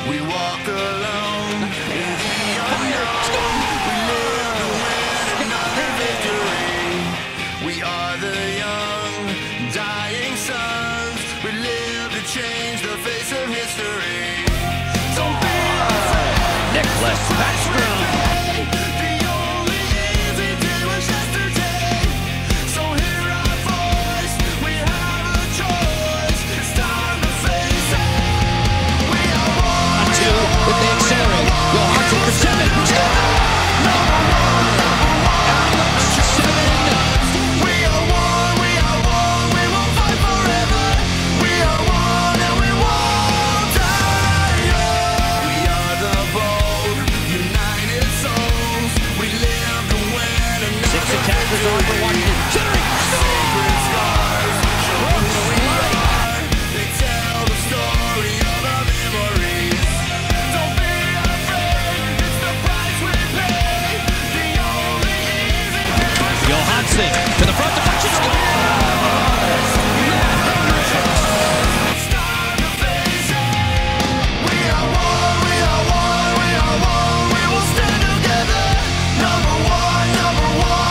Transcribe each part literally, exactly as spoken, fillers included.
We walk alone in the unknown. We live to win another victory. We are the young, dying sons. We live to change the face of history. Don't be afraid. Nicholas Backstrom. Attackers on for Washington. Centering. Sacred scars show who we are. They tell the story of our memories. Don't be afraid, it's the price we pay. The only easy thing. Johansson to the front, deflection, score! It's time to face it. We are one, we are one, we are one. We will stand together. Number one, number one.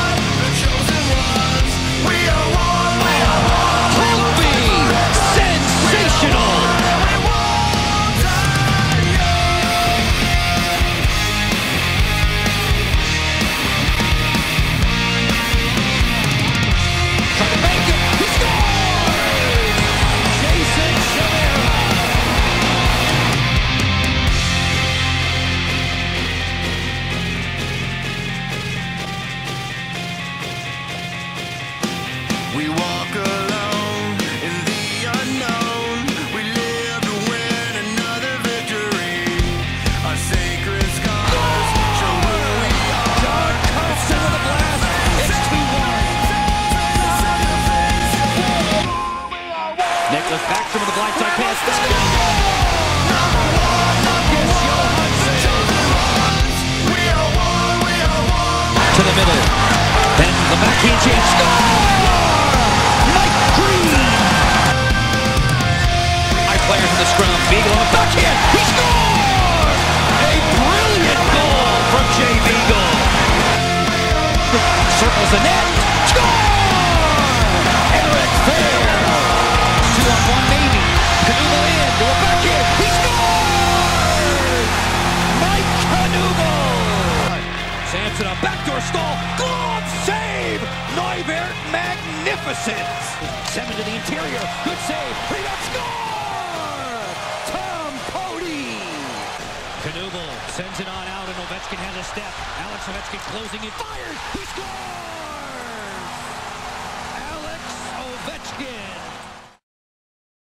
We walk alone in the unknown. We live to win another victory. Our sacred scars show who we are. John Carlson with a blast. It's two one. Nicholas Backstrom with a blindside pass. Number one, number one. We are one, we are one. To the middle. Then the backhand chance. Score! Players in the scrum, Beagle on the backhand, he scored! A brilliant goal from Jay Beagle. Circles the net, score! Eric Fair. Two on one, maybe. Canugo in, to a backhand, he scored! Mike Canugo! Sampson, a backdoor stall, glove save! Neuvert, magnificent! Seven to the interior, good save, rebound, score! Canugo sends it on out, and Ovechkin has a step. Alex Ovechkin closing it, fires, he scores!